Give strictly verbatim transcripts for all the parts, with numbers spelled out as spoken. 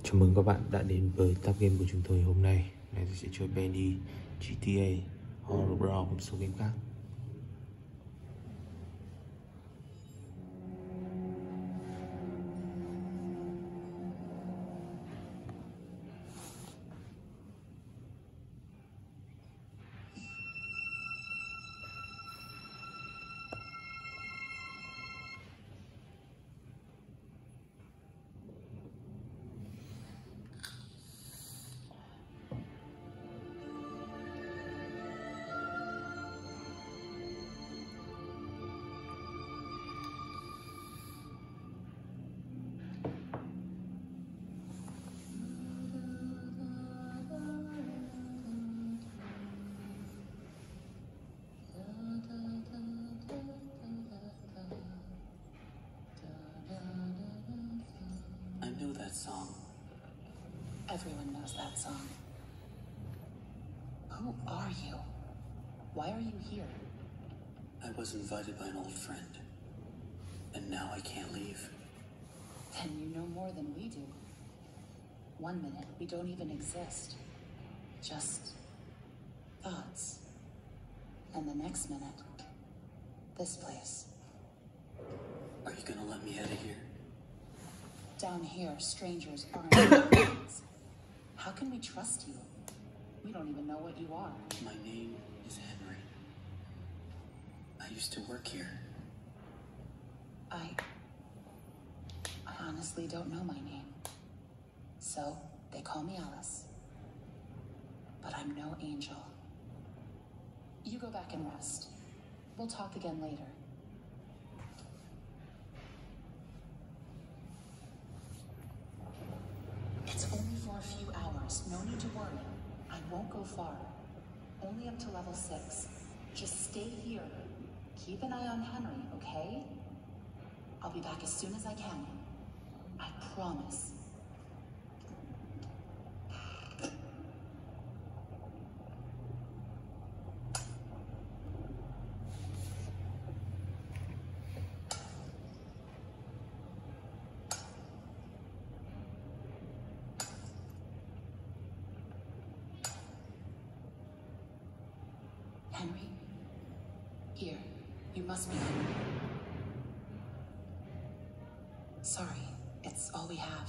Chào mừng các bạn đã đến với tab game của chúng tôi hôm nay. Này tôi sẽ chơi Penny, giê tê a, Horror Brawl và một số game khác. I know that song. Everyone knows that song. Who are you? Why are you here? I was invited by an old friend, and now I can't leave. Then you know more than we do. One minute, we don't even exist. Just thoughts. And the next minute, this place. Are you gonna let me out of here? Down here, strangers aren't friends. How can we trust you? We don't even know what you are. My name is Henry. I used to work here. I... I honestly don't know my name. So, they call me Alice. But I'm no angel. You go back and rest. We'll talk again later. It's only for a few hours. No need to worry. I won't go far. Only up to level six. Just stay here. Keep an eye on Henry, okay? I'll be back as soon as I can. I promise. Henry? Here, you must be Henry. Sorry, it's all we have.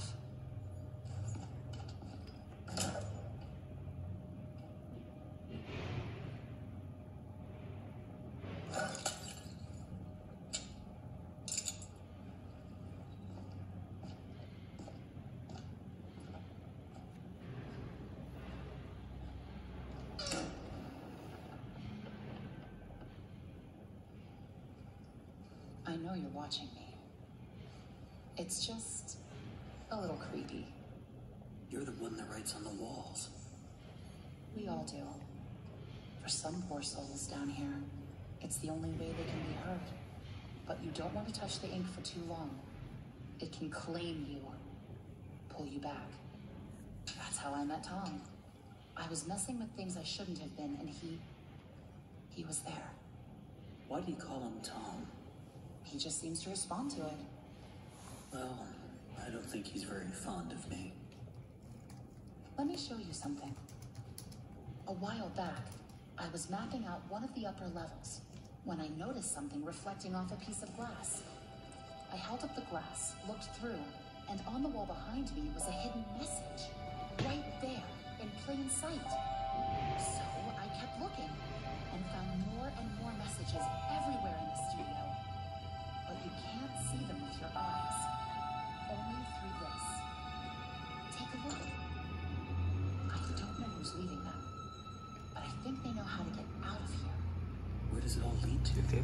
I know you're watching me. It's just a little creepy. You're the one that writes on the walls. We all do. For some poor souls down here, it's the only way they can be heard. But you don't want to touch the ink for too long. It can claim you, pull you back. That's how I met Tom. I was messing with things I shouldn't have been, and he... he was there. Why do you call him Tom? He just seems to respond to it. Well, I don't think he's very fond of me. Let me show you something. A while back, I was mapping out one of the upper levels when I noticed something reflecting off a piece of glass. I held up the glass, looked through, and on the wall behind me was a hidden message. Right there, in plain sight. So I kept looking and found more and more messages everywhere in the studio. But you can't see them with your eyes. Only through this. Take a look. I don't know who's leaving them, but I think they know how to get out of here. Where does it all lead to? Okay.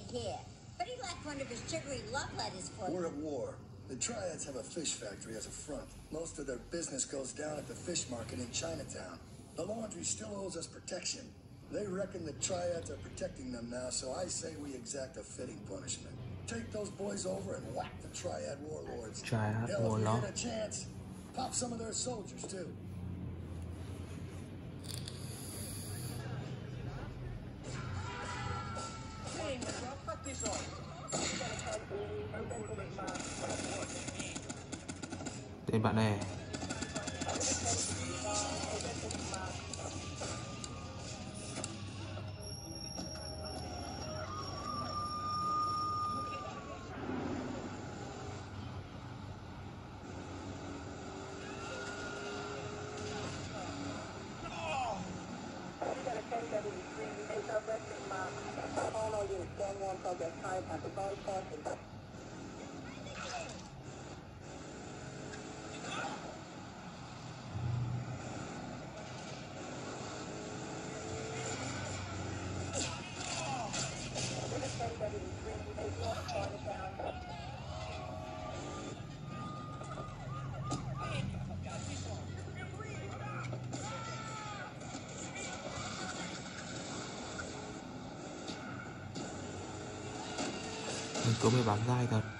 here. But he left one of his sugary love letters for We're at war. The Triads have a fish factory as a front. Most of their business goes down at the fish market in Chinatown. The laundry still owes us protection. They reckon the Triads are protecting them now, so I say we exact a fitting punishment. Take those boys over and whack the Triad warlords. Triad Hell, if we warlord. get a chance, pop some of their soldiers too. Tên bạn này. Mình có mấy bám dai thật.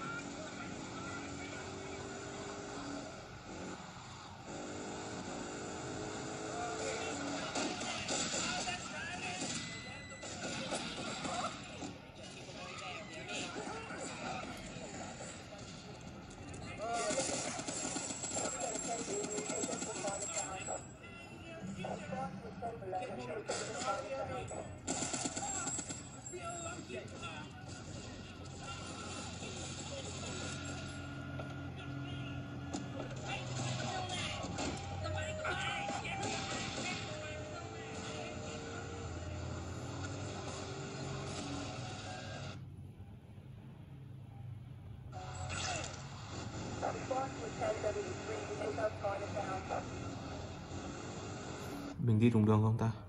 Mình đi đúng đường không ta?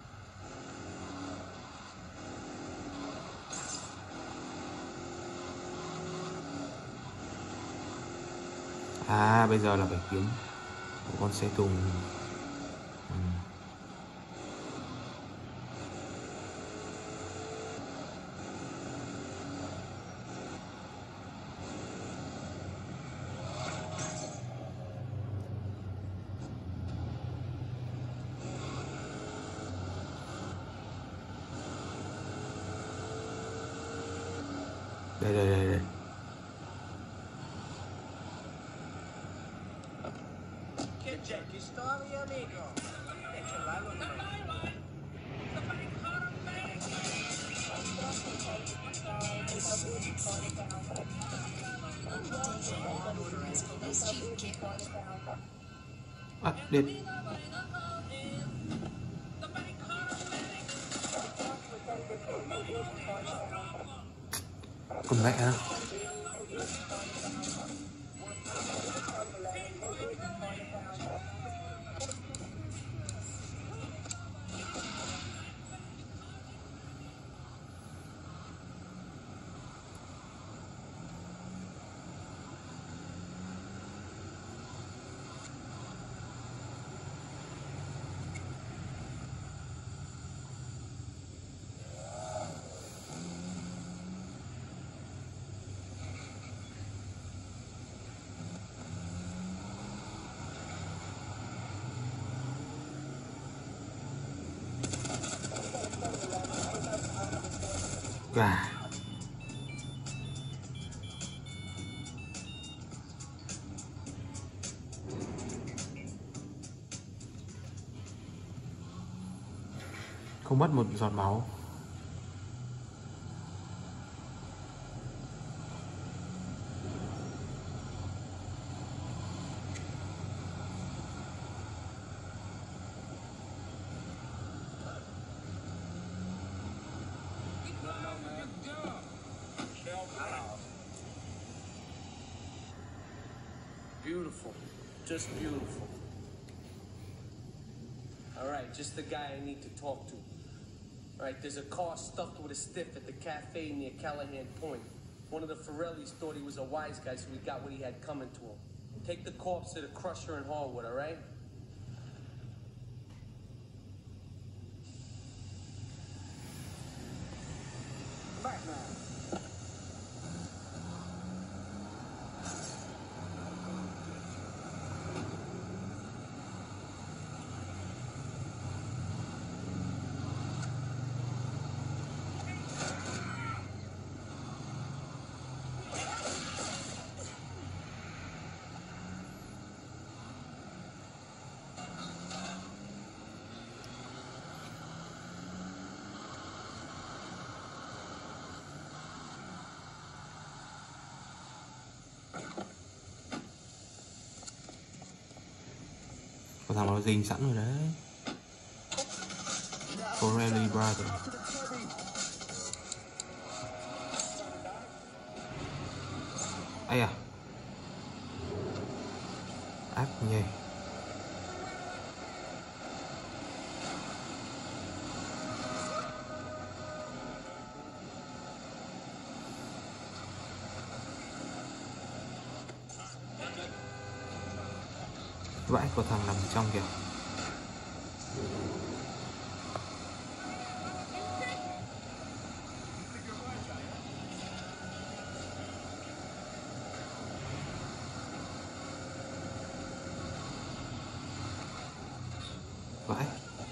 À bây giờ là phải kiếm một con xe tùng. Ừ. Đây đây đây đây. À, đến. Con mẹ à? Gà. Không mất một giọt máu. Beautiful. Just beautiful. All right, just the guy I need to talk to. Right, there's a car stuffed with a stiff at the cafe near Callahan Point. One of the Forellis thought he was a wise guy, so he got what he had coming to him. Take the corpse to the crusher in Harwood, all right? Batman. Có thằng nó dinh sẵn rồi đấy. Forelli Brother. Ây à, ác nhỉ. Vãi, có thằng nằm trong kìa. Vãi.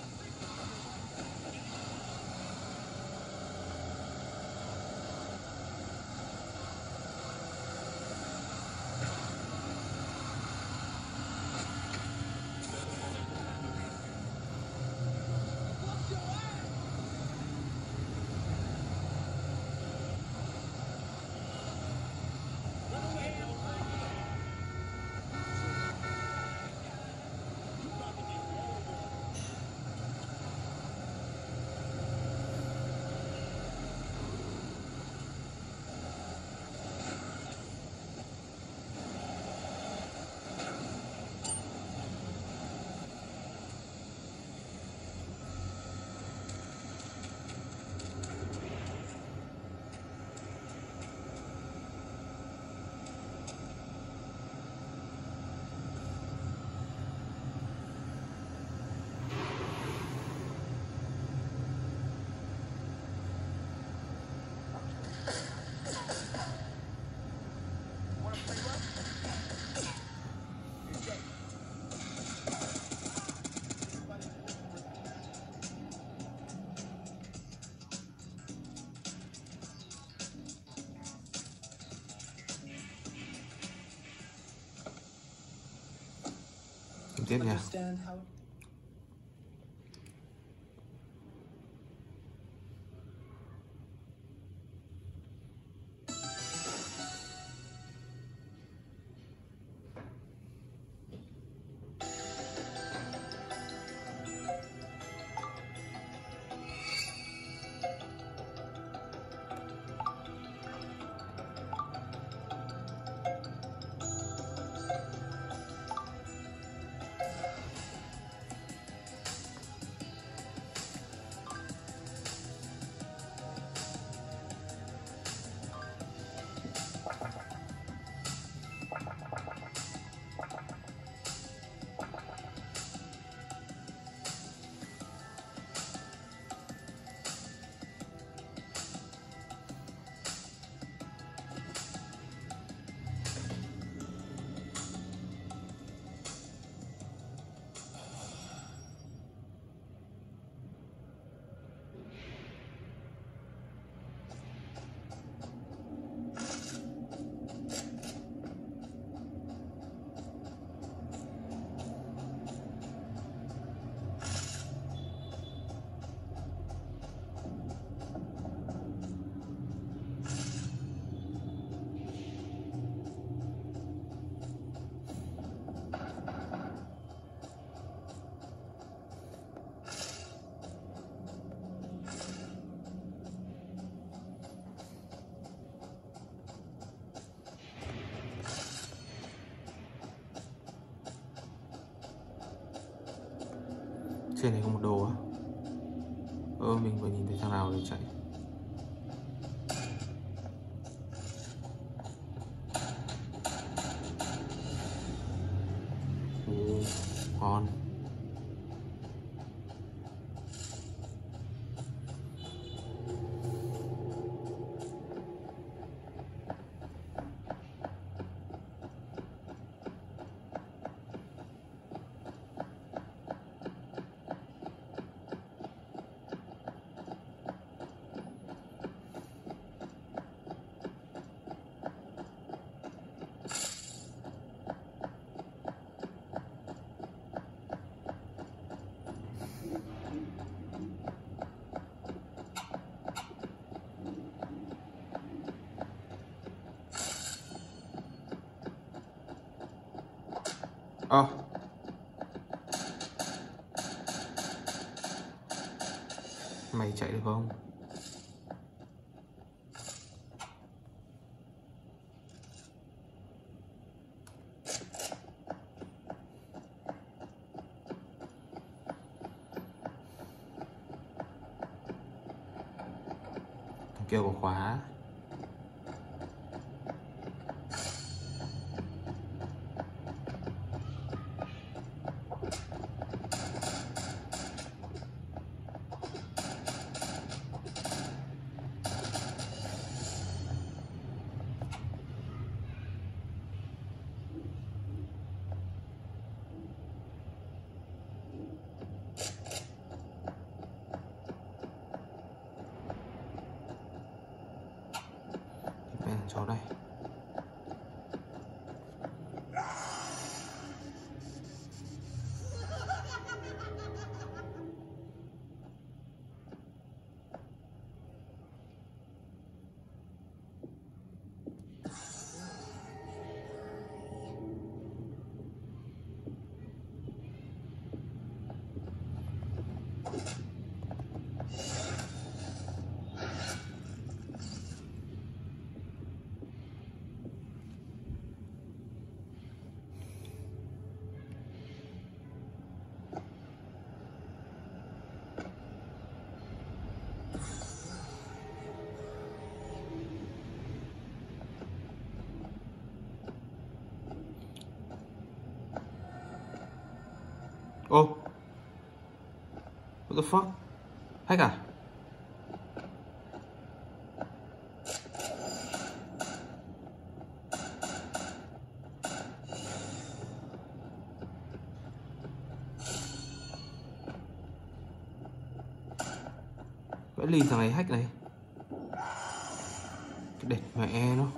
Tiếp nha. Trên này có một đồ á. Ơ mình phải nhìn thấy thằng nào để chạy. Ồ, ngon. Ơ oh. Mày chạy được không? Thằng kia có khóa. Chỗ đây. Ô, oh. What the fuck? Hack à? Vẽ lì thằng này hack này. Cái đệt mẹ nó.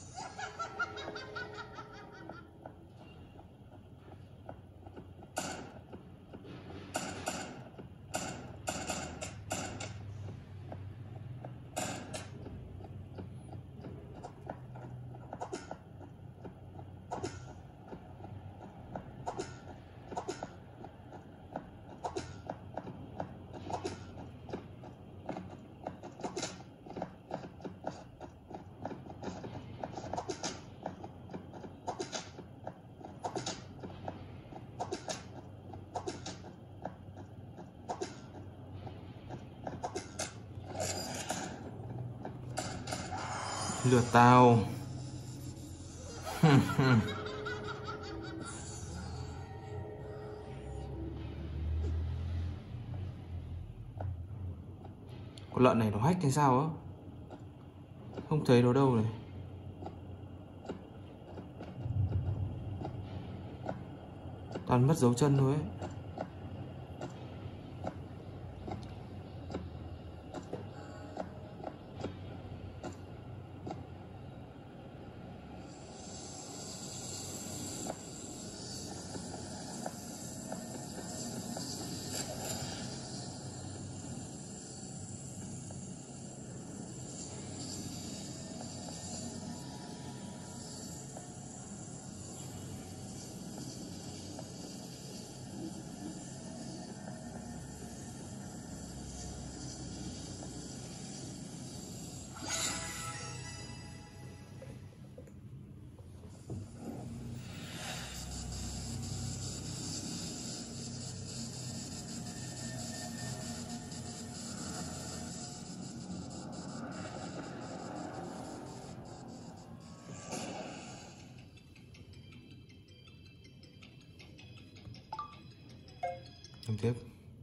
Lừa tao. Con lợn này nó hack hay sao á? Không thấy nó đâu này. Toàn mất dấu chân thôi ấy. Làm tiếp.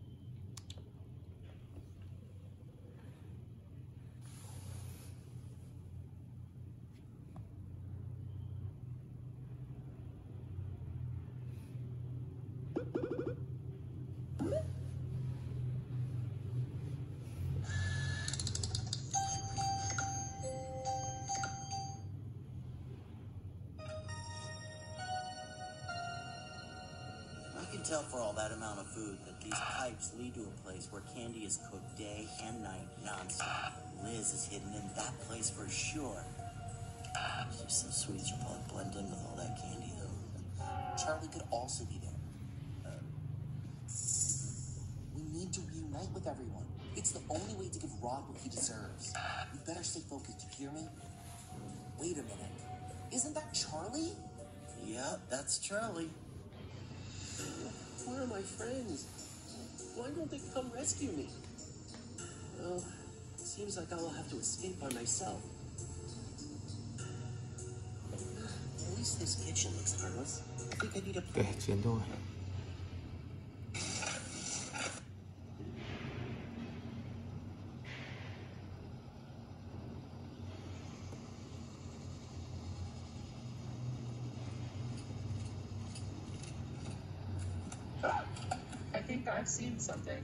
Tell for all that amount of food that these pipes lead to a place where candy is cooked day and night nonstop. Liz is hidden in that place for sure. She's so sweet, she'll probably blend in with all that candy, though. Charlie could also be there. Uh, we need to reunite with everyone. It's the only way to give Rod what he deserves. We better stay focused, you hear me? Wait a minute. Isn't that Charlie? Yeah, that's Charlie. Where are my friends? Why don't they come rescue me? Well, it seems like I'll have to escape by myself. At least this kitchen looks harmless. I think I need a Kể chiến thôi. I think I've seen something.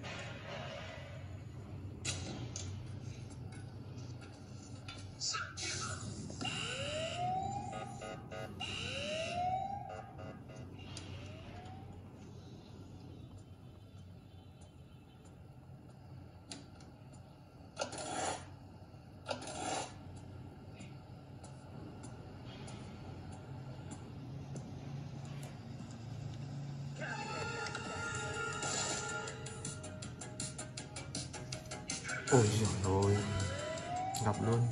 Ôi giời ơi, gặp luôn.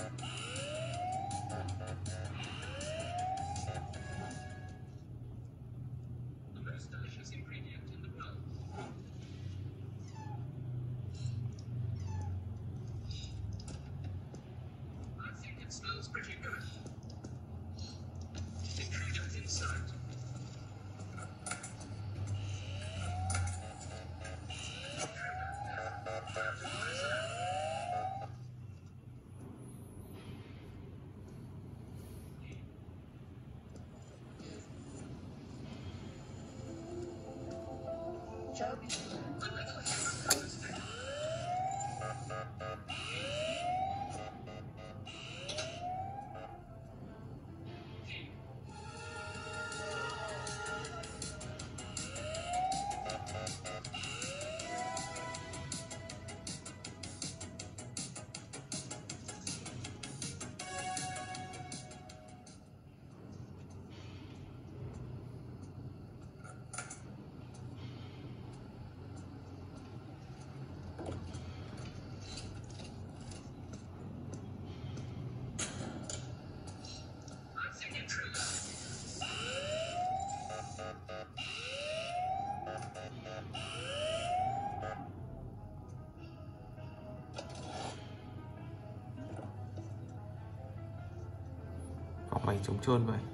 Góc này trống trơn vậy.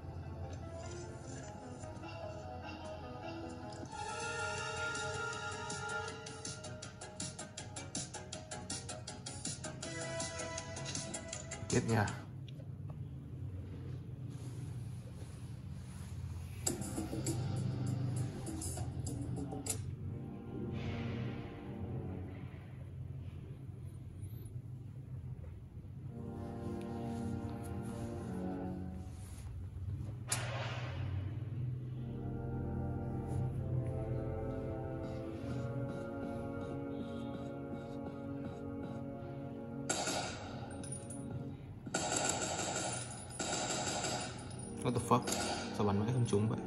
Tiếp nha. What the fuck? Sao bắn mãi không trúng vậy?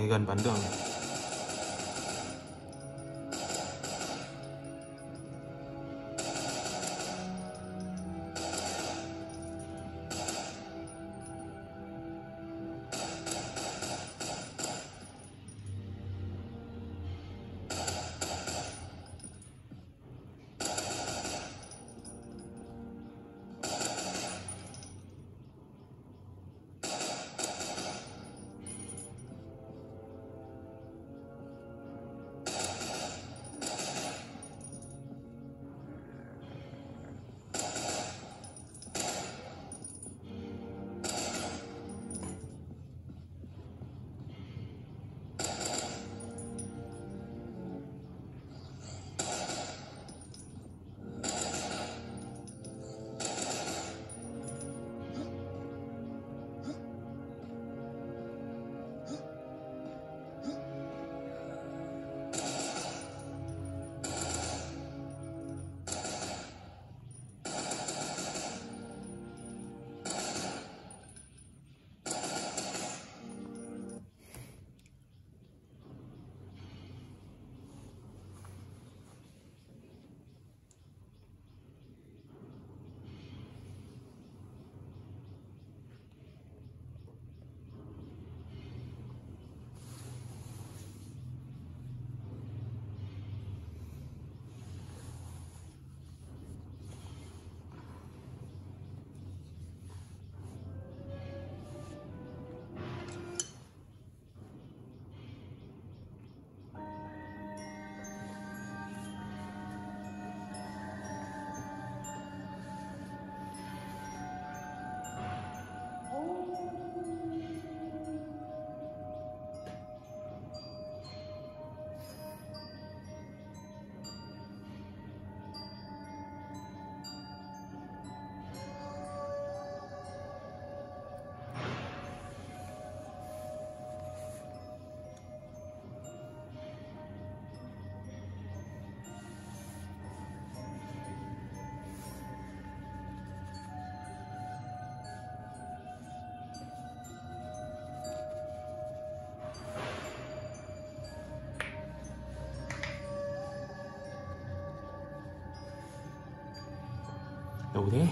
Này gần bắn đường. Đâu thế?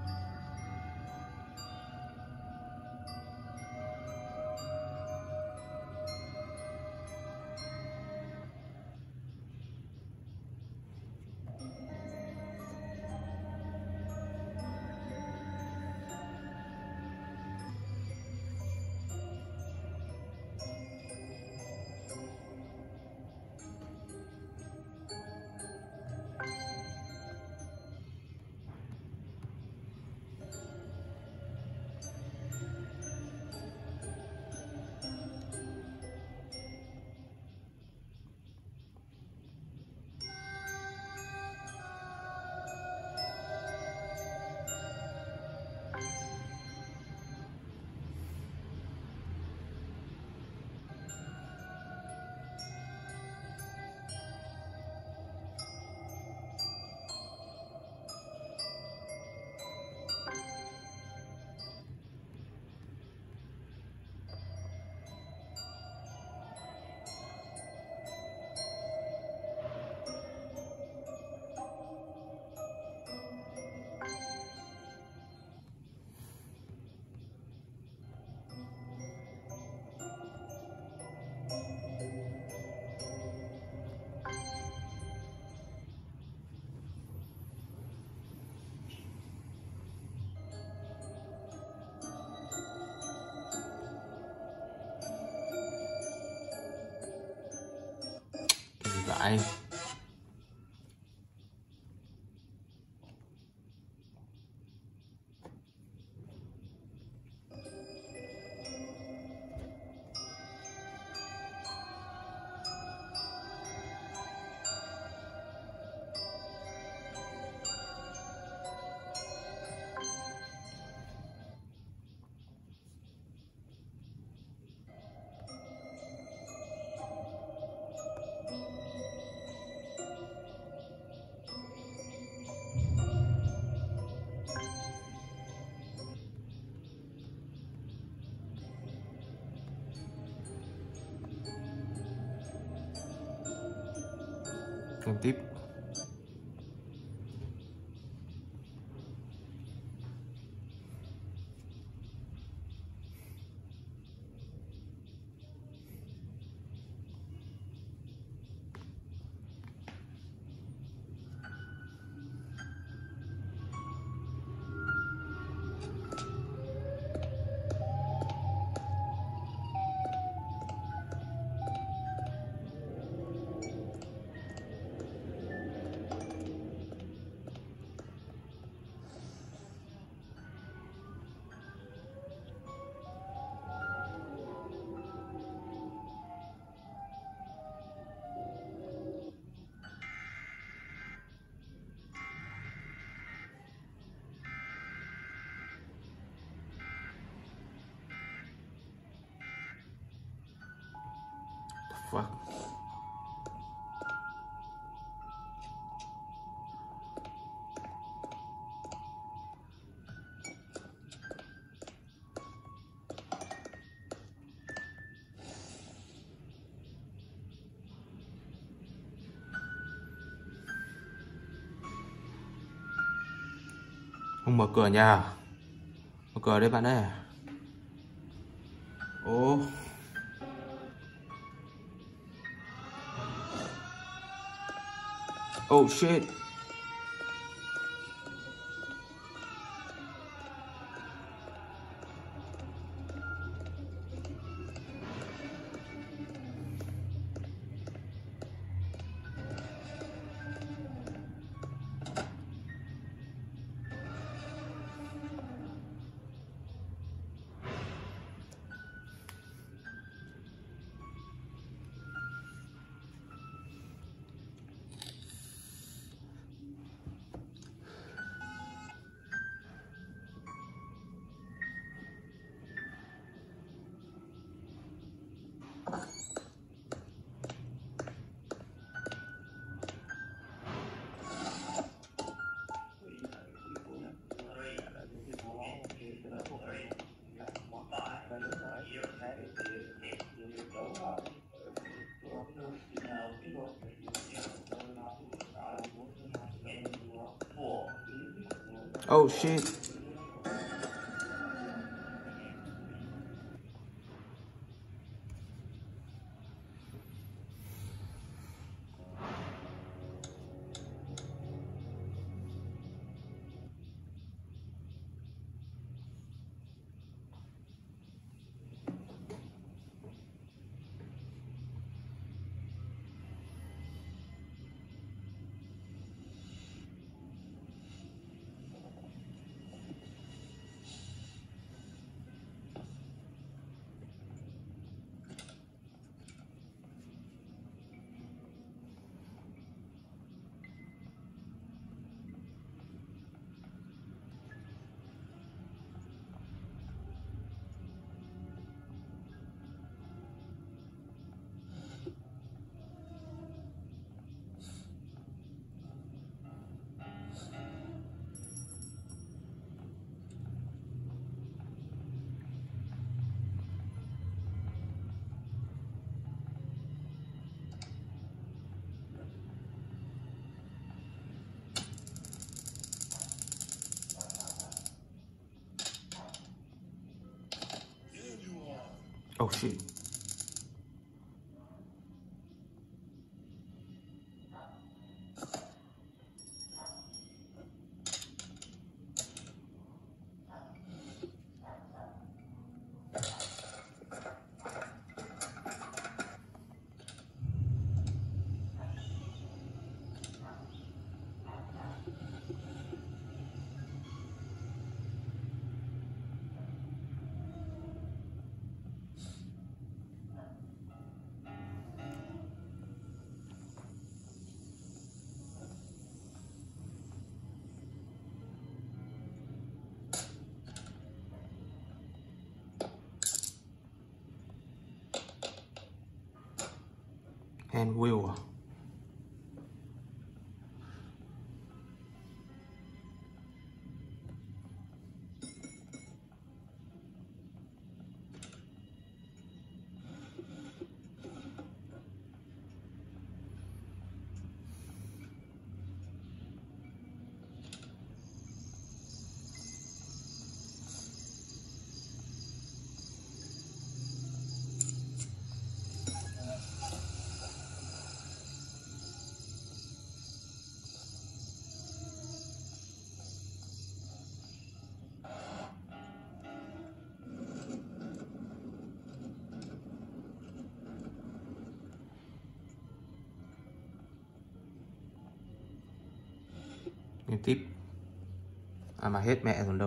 Vậy Làm tiếp. Fuck. Không mở cửa nha. Mở cửa đấy bạn ơi. Ồ. Oh shit. Oh shit. Oh shit. And wheel. Xem tiếp. À mà hết mẹ rồi đâu.